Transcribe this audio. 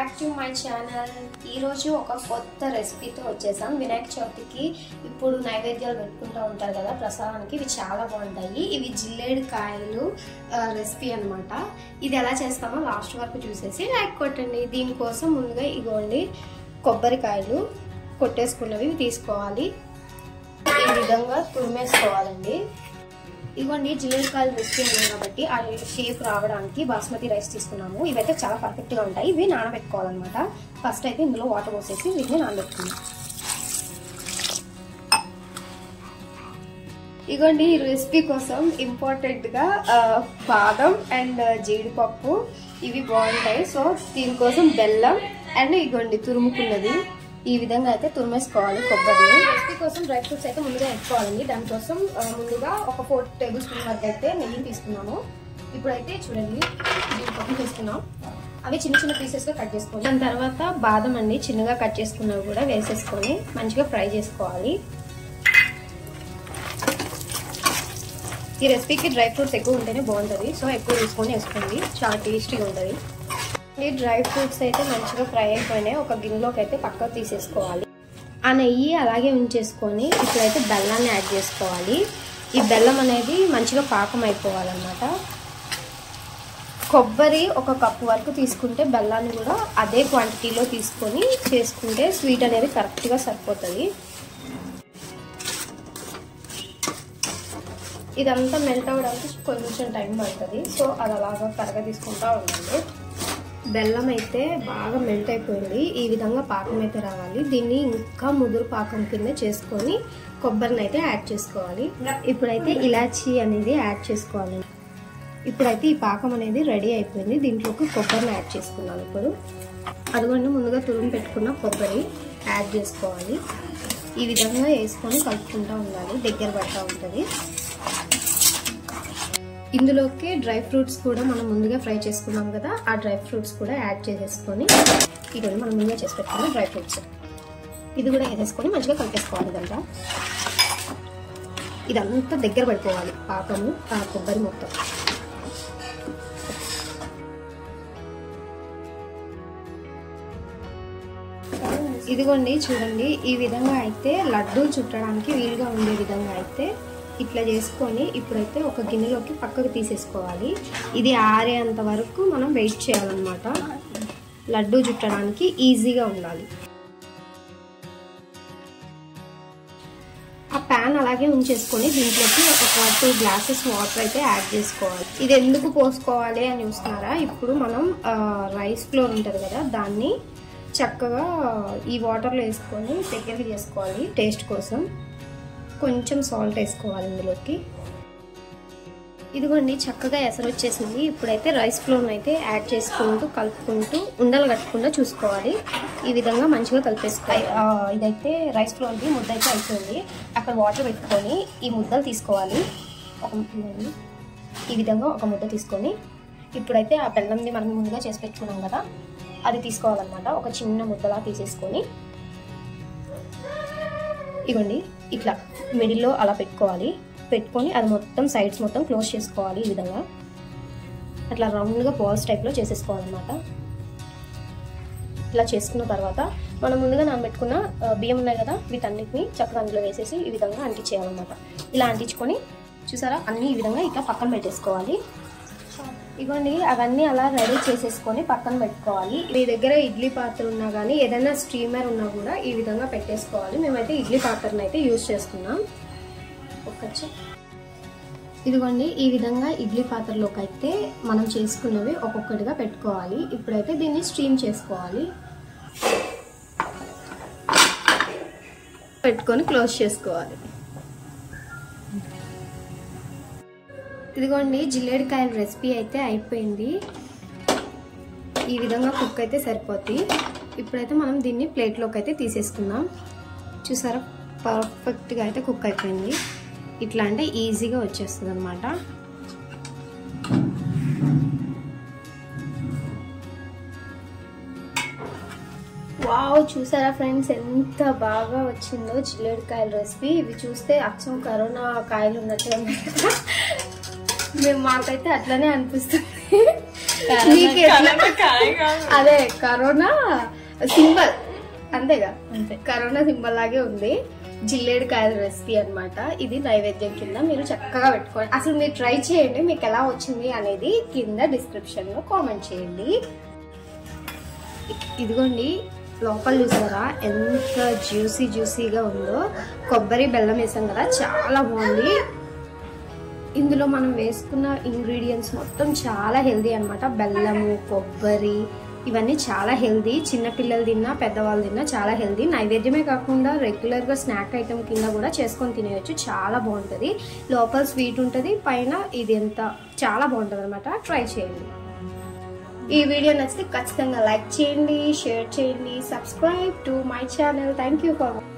Back to my channel. ఈరోజు ఒక కొత్త రెసిపీతో వచ్చేసాం. వినాయక చవితికి ఇప్పుడు నైవేద్యాలు పెట్టుకుంటూ ఉంటారు కదా ప్రసాదానికి, ఇవి చాలా బాగుంటాయి. ఇవి జిల్లేడు కాయలు రెసిపీ అనమాట. ఇది ఎలా చేస్తామో లాస్ట్ వరకు చూసేసి లైక్ కొట్టండి. దీనికోసం ముందుగా ఇగోండి కొబ్బరికాయలు కొట్టేసుకున్నవి తీసుకోవాలి. ఈ విధంగా తురిమేసుకోవాలండి. ఇవ్వండి జిల్లేడుకాయలు రెసిపీ ఉన్నాయి కాబట్టి ఆ షేప్ రావడానికి బాస్మతి రైస్ తీసుకున్నాము. ఇవైతే చాలా పర్ఫెక్ట్గా ఉంటాయి. ఇవి నానబెట్టుకోవాలన్నమాట. ఫస్ట్ అయితే ఇందులో వాటర్ పోసేసి వీటిని నానబెట్టుకున్నాం. ఇవ్వండి ఈ రెసిపీ కోసం ఇంపార్టెంట్గా బాదం అండ్ జీడిపప్పు ఇవి బాగుంటాయి. సో దీనికోసం బెల్లం అండ్ ఇవ్వండి తురుముకున్నది ఈ విధంగా అయితే తురిమేసుకోవాలి. కొబ్బరిని రెసిపీ కోసం డ్రై ఫ్రూట్స్ అయితే ముందుగా వేసుకోవాలండి. దానికోసం ముందుగా ఒక 4 టేబుల్ స్పూన్ వరకు అయితే నెయ్యి తీసుకున్నాము. ఇప్పుడైతే చూడండి జీడిపప్పు తీసుకున్నాం. అవి చిన్న చిన్న పీసెస్గా కట్ చేసుకోవాలి. దాని తర్వాత బాదం అండి చిన్నగా కట్ చేసుకున్నవి కూడా వేసేసుకొని మంచిగా ఫ్రై చేసుకోవాలి. ఈ రెసిపీకి డ్రై ఫ్రూట్స్ ఎక్కువ ఉంటేనే బాగుంటుంది. సో ఎక్కువ తీసుకొని వేసుకోండి, చాలా టేస్టీగా ఉంటుంది. ఈ డ్రై ఫ్రూట్స్ అయితే మంచిగా ఫ్రై అయిపోయినాయి. ఒక గిన్నెలోకి అయితే పక్కకు తీసేసుకోవాలి. ఆ నెయ్యి అలాగే ఉంచేసుకొని ఇప్పుడైతే బెల్లాన్ని యాడ్ చేసుకోవాలి. ఈ బెల్లం అనేది మంచిగా పాకం అయిపోవాలన్నమాట. కొబ్బరి 1 కప్పు వరకు తీసుకుంటే బెల్లాన్ని కూడా అదే క్వాంటిటీలో తీసుకొని చేసుకుంటే స్వీట్ అనేది కరెక్ట్గా సరిపోతుంది. ఇదంతా మెల్ట్ అవ్వడానికి కొంచెం టైం పడుతుంది. సో అది అలాగా కరగా తీసుకుంటూ ఉండండి. బెల్లం అయితే బాగా మెల్ట్ అయిపోయింది. ఈ విధంగా పాకం అయితే రావాలి. దీన్ని ఇంకా ముదురు పాకం కింద చేసుకొని కొబ్బరిని అయితే యాడ్ చేసుకోవాలి. ఇప్పుడైతే ఇలాచీ అనేది యాడ్ చేసుకోవాలి. ఇప్పుడైతే ఈ పాకం అనేది రెడీ అయిపోయింది. దీంట్లోకి కొబ్బరిని యాడ్ చేసుకున్నాను. ఇప్పుడు అదిగోండి ముందుగా తురుము పెట్టుకున్న కొబ్బరి యాడ్ చేసుకోవాలి. ఈ విధంగా వేసుకొని కలుపుకుంటూ ఉండాలి. దగ్గర పడుతూ ఉంటుంది. ఇందులోకి డ్రై ఫ్రూట్స్ కూడా మనం ముందుగా ఫ్రై చేసుకున్నాం కదా, ఆ డ్రై ఫ్రూట్స్ కూడా యాడ్ చేసేసుకొని ఇది మనం ముందుగా చేసి పెట్టుకున్న డ్రై ఫ్రూట్స్ ఇది కూడా వేసేసుకొని మంచిగా కలిపేసుకోవాలి. ఇదంతా ఇదంతా దగ్గర పడిపోవాలి పాకము, ఆ కొబ్బరి మొత్తం. ఇదిగోండి చూడండి ఈ విధంగా అయితే లడ్డూలు చుట్టడానికి వీలుగా ఉండే విధంగా అయితే ఇట్లా చేసుకొని ఇప్పుడైతే ఒక గిన్నెలోకి పక్కకు తీసేసుకోవాలి. ఇది ఆరేంత వరకు మనం వెయిట్ చేయాలన్నమాట. లడ్డూ చుట్టడానికి ఈజీగా ఉండాలి. ఆ ప్యాన్ అలాగే ఉంచేసుకొని దీంట్లోకి ఒక 2 గ్లాసెస్ వాటర్ అయితే యాడ్ చేసుకోవాలి. ఇది ఎందుకు పోసుకోవాలి అని చూస్తున్నారా? ఇప్పుడు మనం రైస్ ఫ్లోర్ ఉంటుంది కదా, దాన్ని చక్కగా ఈ వాటర్లో వేసుకొని దగ్గరికి చేసుకోవాలి. టేస్ట్ కోసం కొంచెం సాల్ట్ వేసుకోవాలి ఇందులోకి. ఇదిగోండి చక్కగా ఎసరు వచ్చేసింది. ఇప్పుడైతే రైస్ ఫ్లోర్ని అయితే యాడ్ చేసుకుంటూ కలుపుకుంటూ ఉండలు కట్టకుండా చూసుకోవాలి. ఈ విధంగా మంచిగా కలిపేసుకోవాలి. ఇదైతే రైస్ ఫ్లోర్కి ముద్ద అయితే అయిపోయింది. అక్కడ వాటర్ పెట్టుకొని ఈ ముద్దలు తీసుకోవాలి. ఈ విధంగా ఒక ముద్ద తీసుకొని ఇప్పుడైతే ఆ బెల్లంని మనం ముందుగా చేసి పెట్టుకున్నాం కదా, అది తీసుకోవాలన్నమాట. ఒక చిన్న ముద్దలా తీసేసుకొని ఇవ్వండి ఇట్లా మిడిల్లో అలా పెట్టుకోవాలి. పెట్టుకొని అది మొత్తం సైడ్స్ మొత్తం క్లోజ్ చేసుకోవాలి. ఈ విధంగా అట్లా రౌండ్గా బాల్స్ టైప్లో చేసేసుకోవాలన్నమాట. ఇలా చేసుకున్న తర్వాత మనం ముందుగా నానబెట్టుకున్న బియ్యం ఉన్నాయి కదా, వీటన్నిటిని చక్కగా అందులో వేసేసి ఈ విధంగా అంటించేయాలన్నమాట. ఇలా అంటించుకొని చూసారా అన్నీ ఈ విధంగా ఇట్లా పక్కన పెట్టేసుకోవాలి. ఇవ్వండి అవన్నీ అలా రెడీ చేసేసుకొని పక్కన పెట్టుకోవాలి. మీ దగ్గర ఇడ్లీ పాత్ర ఉన్నా కానీ ఏదైనా స్టీమర్ ఉన్నా కూడా ఈ విధంగా పెట్టేసుకోవాలి. మేమైతే ఇడ్లీ పాత్రను అయితే యూజ్ చేస్తున్నాం. ఇదిగోండి ఈ విధంగా ఇడ్లీ పాత్రలోకి అయితే మనం చేసుకున్నవి ఒక్కొక్కటిగా పెట్టుకోవాలి. ఇప్పుడైతే దీన్ని స్టీమ్ చేసుకోవాలి. పెట్టుకొని క్లోజ్ చేసుకోవాలి. ఇదిగోండి జిల్లేడుకాయల రెసిపీ అయితే అయిపోయింది. ఈ విధంగా కుక్ అయితే సరిపోద్ది. ఇప్పుడైతే మనం దీన్ని ప్లేట్లోకి అయితే తీసేసుకుందాం. చూసారా పర్ఫెక్ట్గా అయితే కుక్ అయిపోయింది. ఇట్లా అంటే ఈజీగా వచ్చేస్తుంది అనమాట. వావ్ చూసారా ఫ్రెండ్స్ ఎంత బాగా వచ్చిందో జిల్లేడుకాయల రెసిపీ. ఇవి చూస్తే అచ్చం కరోనా కాయలు ఉన్నట్టుగా మాకైతే అట్లనే అనిపిస్తుంది. అదే కరోనా సింబల్ అంతేగా, కరోనా సింబల్ లాగే ఉంది. జిల్లేడుకాయల రెసిపీ అన్నమాట. ఇది నైవేద్యం కింద మీరు చక్కగా పెట్టుకోండి. అసలు మీరు ట్రై చేయండి, మీకు ఎలా వచ్చింది అనేది కింద డిస్క్రిప్షన్ లో కామెంట్ చేయండి. ఇదిగోండి లోపల చూసారా ఎంత జ్యూసీగా ఉందో. కొబ్బరి బెల్లం వేసాం కదా, చాలా బాగుంది. ఇందులో మనం వేసుకున్న ఇంగ్రీడియంట్స్ మొత్తం చాలా హెల్దీ అన్నమాట. బెల్లము, కొబ్బరి ఇవన్నీ చాలా హెల్దీ. చిన్నపిల్లలు తిన్నా పెద్దవాళ్ళు తిన్నా చాలా హెల్దీ. నైవేద్యమే కాకుండా రెగ్యులర్గా స్నాక్ ఐటమ్ కింద కూడా చేసుకొని తినేయచ్చు. చాలా బాగుంటుంది. లోపల స్వీట్ ఉంటుంది, పైన ఇది ఎంత చాలా బాగుంటుంది అనమాట. ట్రై చేయండి. ఈ వీడియో నచ్చితే ఖచ్చితంగా లైక్ చేయండి, షేర్ చేయండి, subscribe to my channel. Thank you for watching.